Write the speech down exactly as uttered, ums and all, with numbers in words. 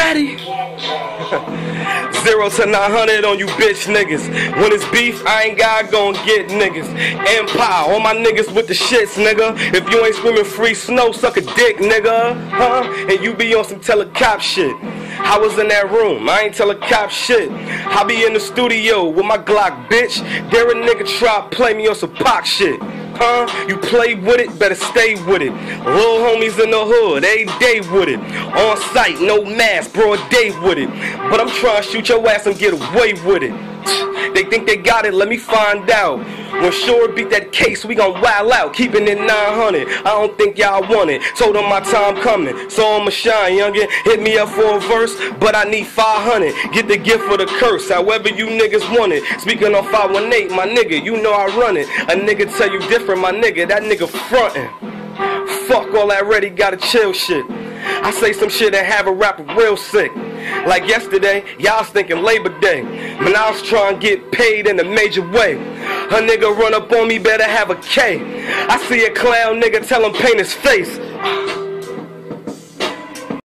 ready? Zero to nine hundred on you bitch niggas. When it's beef, I ain't gotta go and get niggas. Empire, all my niggas with the shits, nigga. If you ain't screaming free snow, suck a dick, nigga. Huh? And you be on some tell a cop shit. I was in that room, I ain't tell a cop shit. I be in the studio with my Glock, bitch. Dare a nigga try to play me on some Pac shit. Huh? You play with it, better stay with it. Little homies in the hood, every day with it. On sight, no mask, broad day with it. But I'm trying to shoot your ass and get away with it. They think they got it, let me find out. When Shore beat that case, we gon' wild out, keeping it nine hundred. I don't think y'all want it, told them my time coming. So I'ma shine, youngin', hit me up for a verse, but I need five hundred. Get the gift for the curse, however you niggas want it. Speaking on five one eight, my nigga, you know I run it. A nigga tell you different, my nigga, that nigga frontin'. Fuck all that ready, gotta chill shit. I say some shit and have a rapper real sick. Like yesterday, y'all was thinking Labor Day. Man, I was trying to get paid in a major way. A nigga run up on me, better have a K. I see a clown nigga, tell him paint his face.